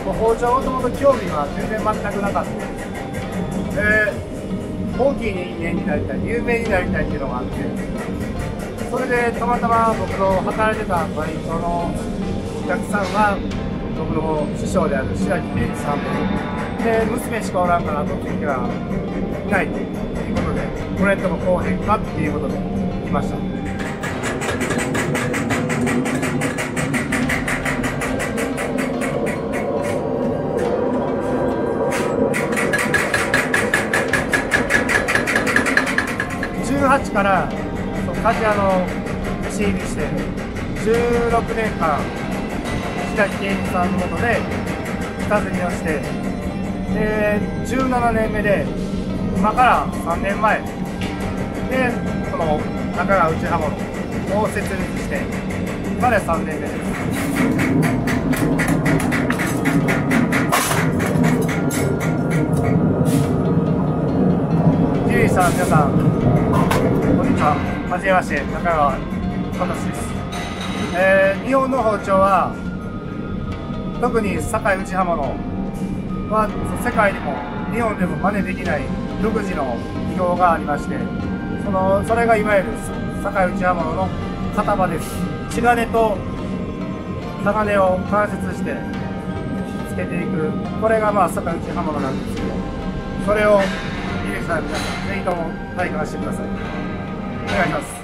包丁もともと興味が全然全くなかったで、大きい人間になりたい、有名になりたいっていうのがあって、それでたまたま僕の働いてたバイトのお客さんが僕の師匠である白木健一さんで、娘しかおらんから後継ぎがいないということで、これともこうへんかっていうことで来ました。18から鍛冶屋の弟子入りして16年間白木健一さんのもとで下積みをして、で17年目で今から3年前でこの中川内刃物を設立して今で3年目です。ジュリーさん、皆さんこんにちは。はじめまして、中川聡です。日本の包丁は特に堺内刃物は世界でも日本でも真似できない独自の技法がありまして、それがいわゆる堺内刃物の型場です。血金と鋼を関節してつけていく、これが堺内刃物なんですけど、それを皆さんぜひとも体感してください。お願いします。